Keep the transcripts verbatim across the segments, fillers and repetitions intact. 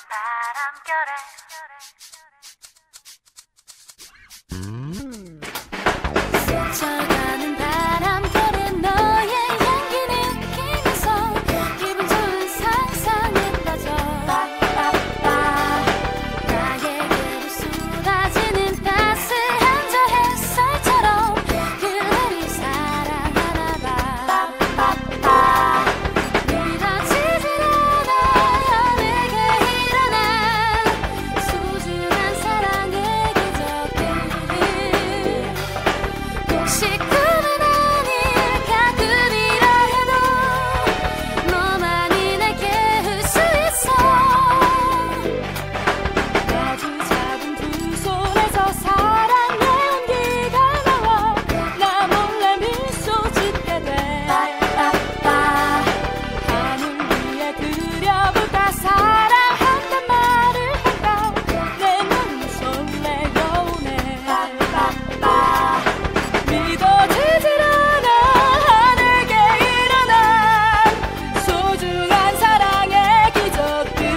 바람결에 스쳐가는 바람결에 너의 향기 느끼면서 기분 좋은 상상에 빠져 빠빠빠 나에게로 쏟아지는 따스한 저 햇살처럼 그대를 사랑하나봐 빠빠빠 믿어지질 않아 내게 일어난 소중한 사랑의 기적들 혹시 꿈은 아닐까 꿈이라 해도 너만이 날 깨울 수 있어 아주 작은 두 손에서 사랑의 온기가 나와 나 몰래 미소 짓게 돼 빠빠빠 하늘 위에 그려볼까 사랑한단 말을 할까 내 눈이 설레어 오네 빠빠빠 믿어지질 않아 내게 일어난 소중한 사랑의 기적들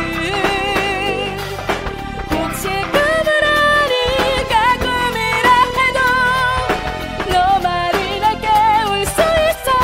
혹시 꿈은 아닐까 꿈이라 해도 너만이 날 깨울 수 있어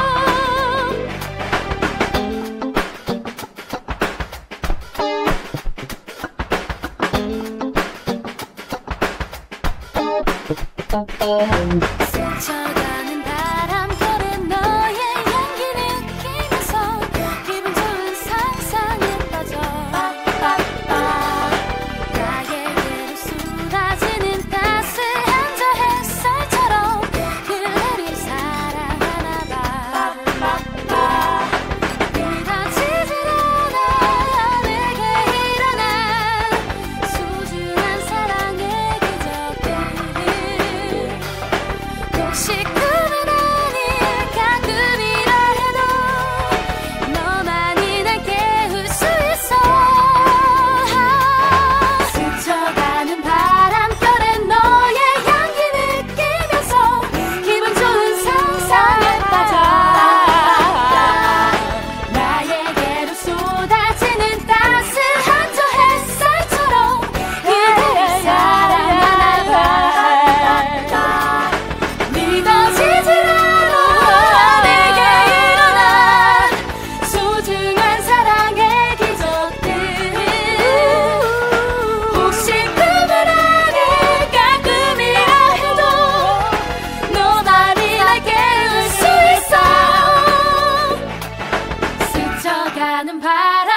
스쳐가는 바람결에 너의 향기 느끼면서 기분 좋은 상상에 빠져 빠빠빠 나에게로 쏟아지는 따스한 저 햇살처럼 그대를 사랑하나봐 빠빠빠 믿어지질 않아 내게 일어난 소중한 사랑의 기적들 혹시 꿈은 아닐까 꿈이라 해도 너만이 날 깨울 수 있어 스쳐가는 바람결에 너의 향기 느끼면서 기분 좋은 상상에 빠져 나에게로 쏟아지는 따스한 저 햇살처럼 그대를 사랑하나봐 믿어지질 않아 내게 일어난 소중한 사랑의 기적들 혹시 꿈은 아닐까 꿈이라 해도 너만이 날 깨울 수 있어 스쳐가는 바람